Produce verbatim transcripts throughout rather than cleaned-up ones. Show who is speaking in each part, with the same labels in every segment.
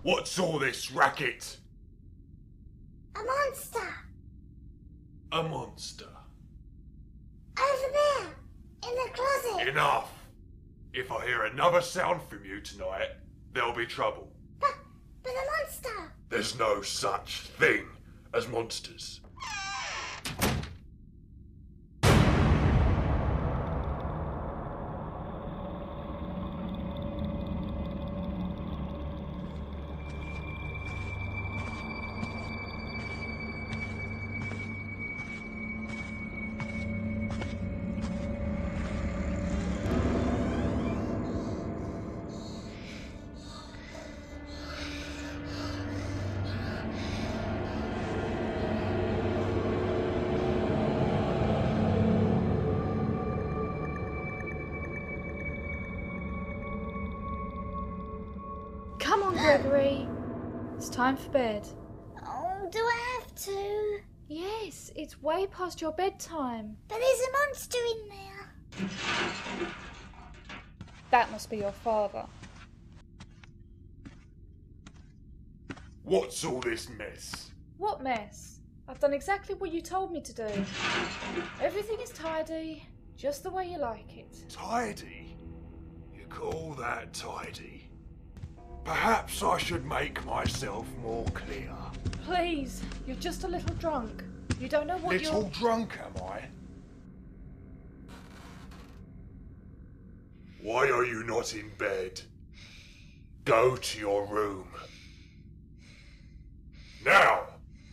Speaker 1: What's all this racket?
Speaker 2: A monster!
Speaker 1: A monster.
Speaker 2: Over there, in the closet.
Speaker 1: Enough! If I hear another sound from you tonight, there'll be trouble.
Speaker 2: But, but the monster!
Speaker 1: There's no such thing as monsters.
Speaker 3: Come on, Gregory. It's time for bed.
Speaker 2: Oh, do I have to?
Speaker 3: Yes, it's way past your bedtime.
Speaker 2: But there's a monster in there.
Speaker 3: That must be your father.
Speaker 1: What's all this mess?
Speaker 3: What mess? I've done exactly what you told me to do. Everything is tidy, just the way you like it.
Speaker 1: Tidy? You call that tidy? Perhaps I should make myself more clear.
Speaker 3: Please, you're just a little drunk. You don't know what
Speaker 1: Little
Speaker 3: you're...
Speaker 1: drunk, am I? Why are you not in bed? Go to your room. Now!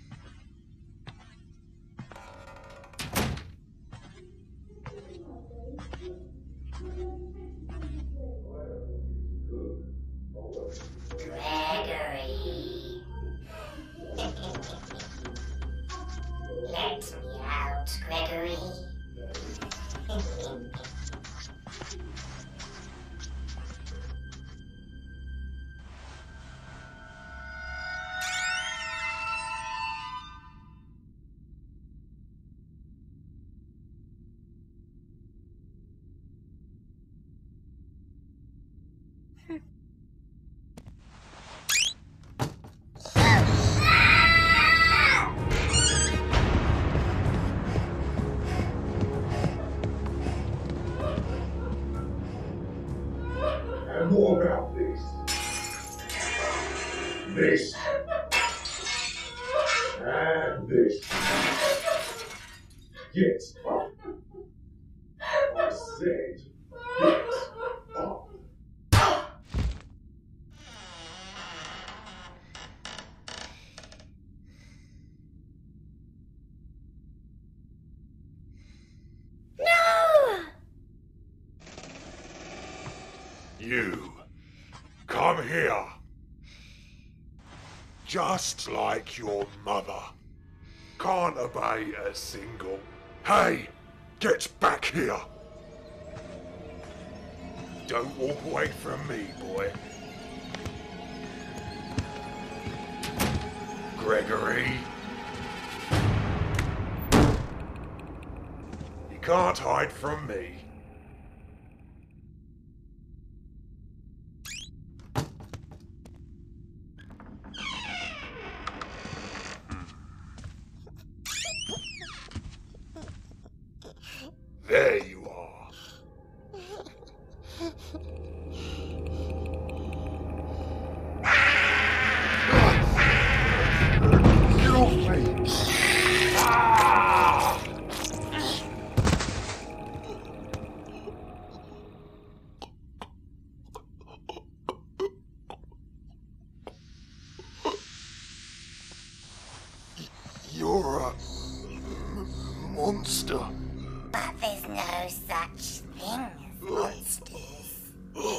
Speaker 2: Gregory. Let me out, Gregory.
Speaker 1: And more about this. This. And this. Get up. I said, get up.
Speaker 2: No!
Speaker 1: You, come here. Just like your mother. Can't obey a single. Hey, get back here. Don't walk away from me, boy. Gregory. You can't hide from me. There you are. Get off me! Ah! You're a m- monster.
Speaker 2: But there's no such thing as monsters.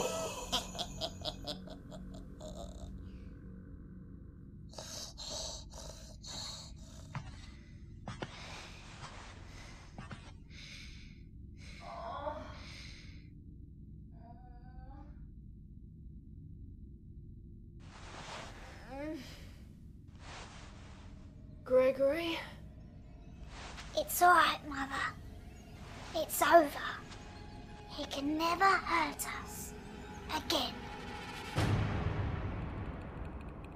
Speaker 3: Gregory?
Speaker 2: It's alright, Mother. It's over. He can never hurt us again.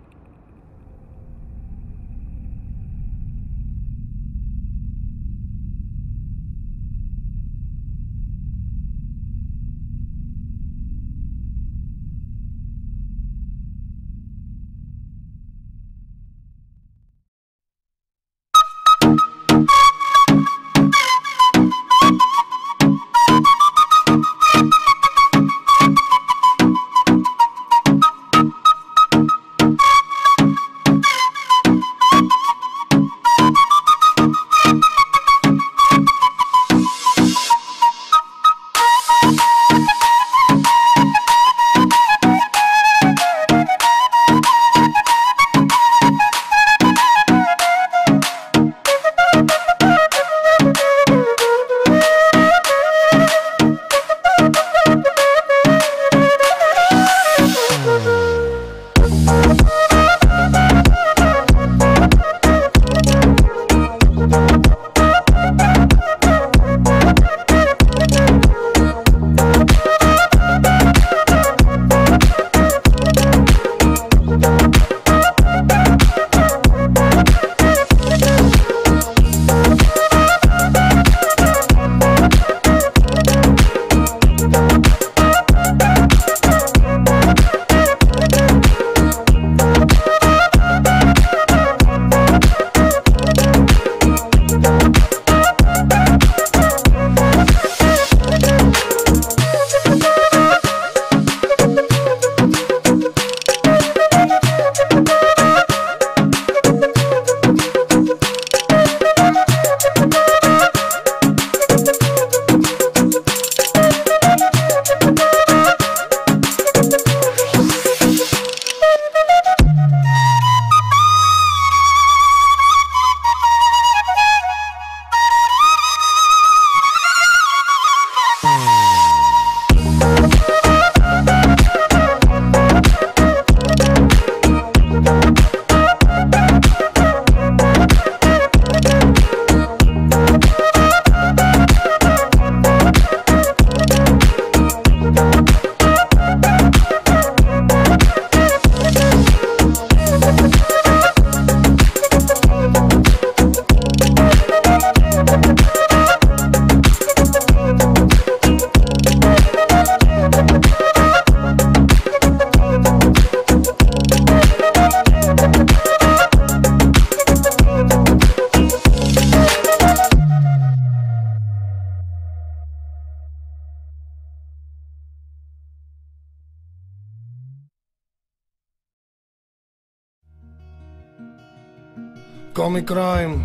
Speaker 4: Comic Crime,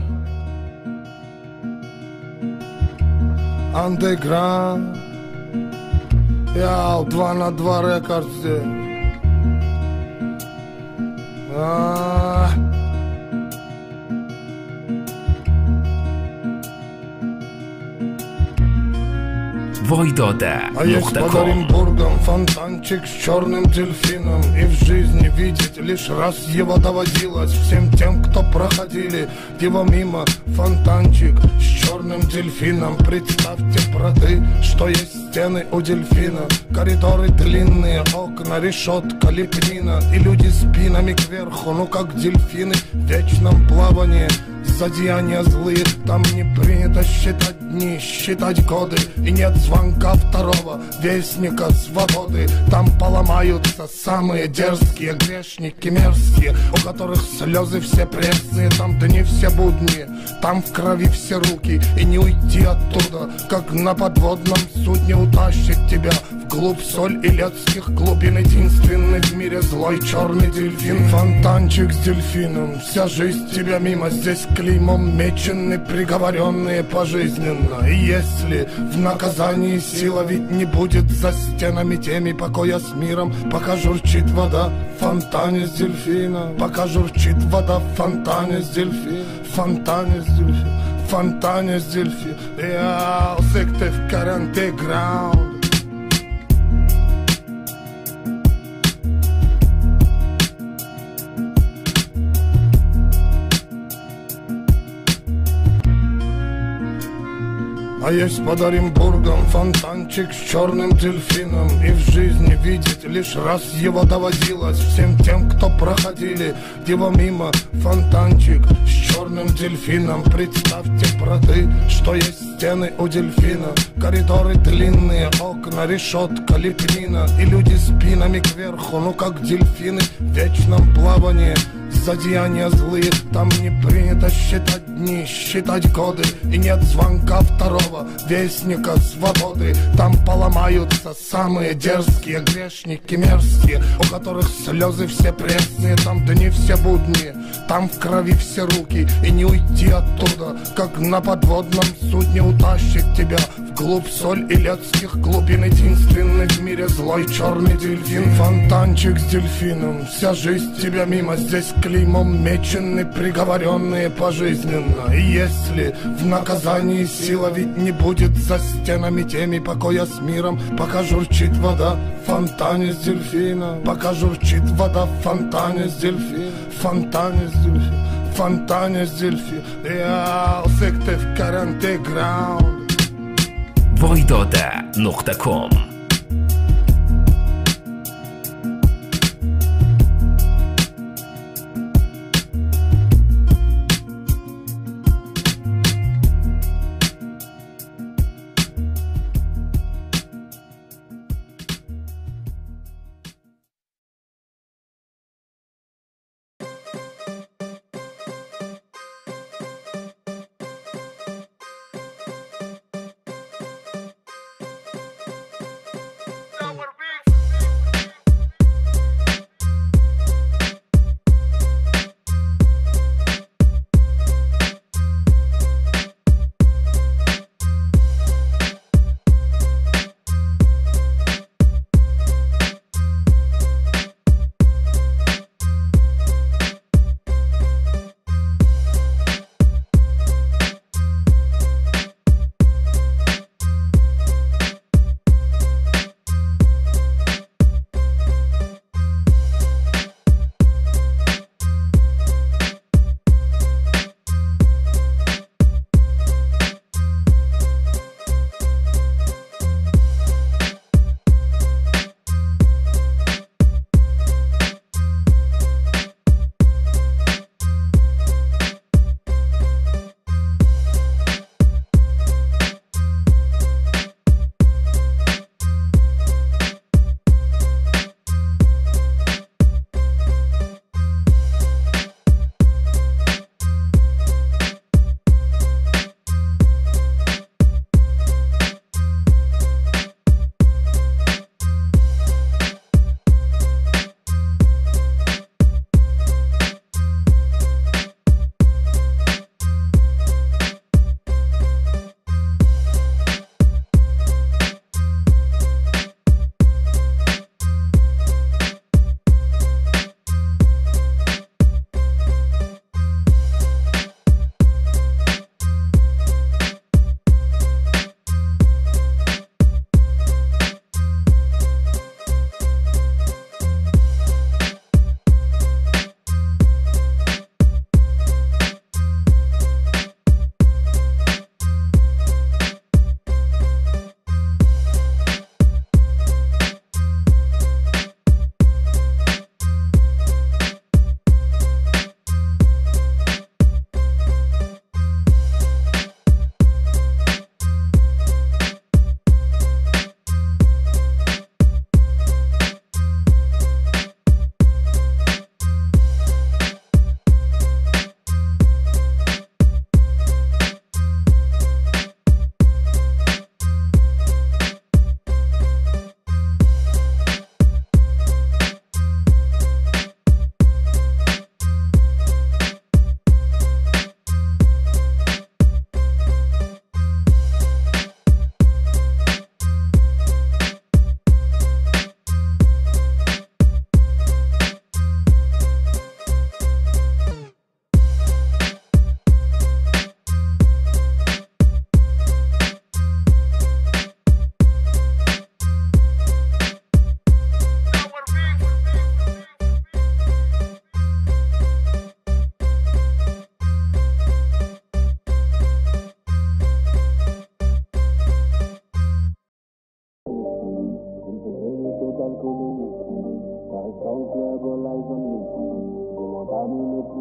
Speaker 4: Underground, я два на два рекордсе. А.
Speaker 5: войдота
Speaker 4: А есть под Оренбургом фонтанчик с черным дельфином. И в жизни видеть лишь раз его доводилось всем тем, кто проходили его мимо. Фонтанчик с черным дельфином. Представьте, браты, что есть стены у дельфина. Коридоры длинные, окна, решетка, лепнина. И люди спинами кверху, ну как дельфины в вечном плавании. Зодеяния злые, там не принято считать дни, считать годы. И нет звонка второго вестника свободы. Там поломаются самые дерзкие грешники мерзкие, у которых слезы все пресные. Там дни все будни, там в крови все руки. И не уйти оттуда, как на подводном судне утащит тебя вглубь соль и летских глубин. Единственный в мире злой черный дельфин. Фонтанчик с дельфином, вся жизнь тебя мимо. Здесь клеймом мечены приговоренные пожизненно. И если в наказании сила ведь не будет за стенами теми покоя с миром, пока журчит вода в фонтане с дельфина. Пока журчит вода в фонтане с дельфина. В фонтане с дельфина. В фонтане с дельфина. Я секте в каранте граунд. А есть под Оренбургом фонтанчик с черным дельфином. И в жизни видеть лишь раз его доводилось всем тем, кто проходили его мимо. Фонтанчик с черным дельфином. Представьте, браты, что есть стены у дельфина. Коридоры длинные, окна, решетка, лепнина. И люди спинами кверху, ну как дельфины в вечном плавании. Зодеяния злые, там не принято считать дни, считать годы. И нет звонка второго вестника свободы. Там поломаются самые дерзкие грешники мерзкие, у которых слезы все пресные. Там дни все будни, там в крови все руки. И не уйти оттуда, как на подводном судне утащит тебя вглубь соль и летских глубин. Единственный в мире злой черный дельфин. Фонтанчик с дельфином, вся жизнь тебя мимо. Здесь клеймом мечены приговоренные пожизненно. И если в наказании сила ведь не будет за стенами теми покоя с миром, пока журчит вода в фонтане с дельфина. Пока журчит вода в фонтане с дельфина. В фонтане с дельфина. В фонтане с дельфина. Я секте в каранте граунд.
Speaker 5: войдота точка ком.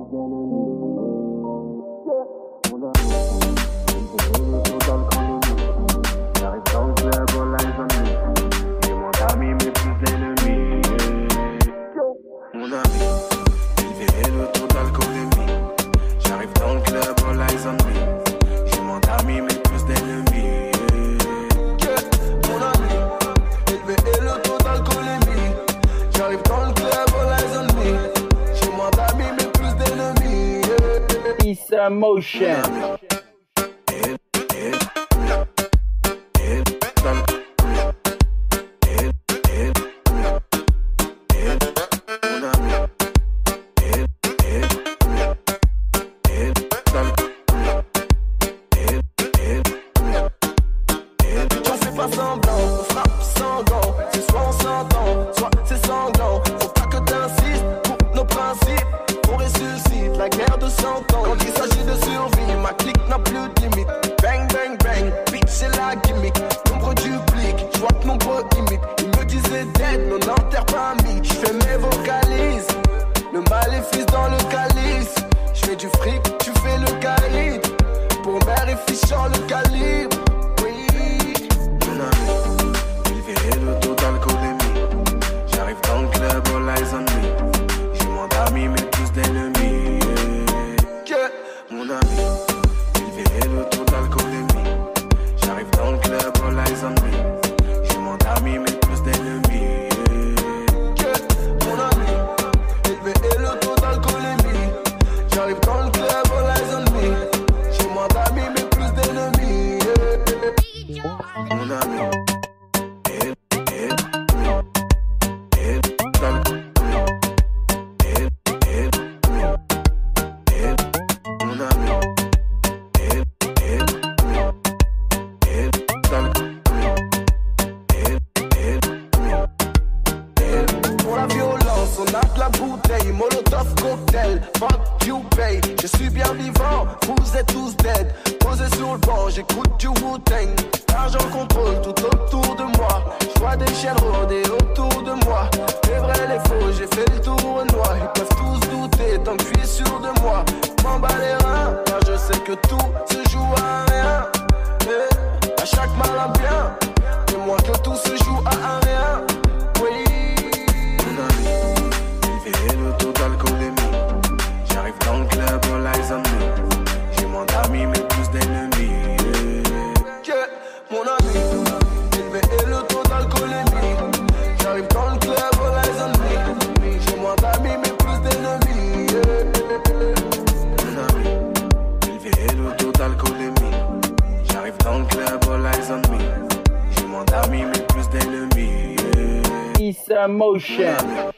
Speaker 5: Motion. Motion.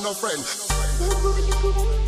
Speaker 6: no friend.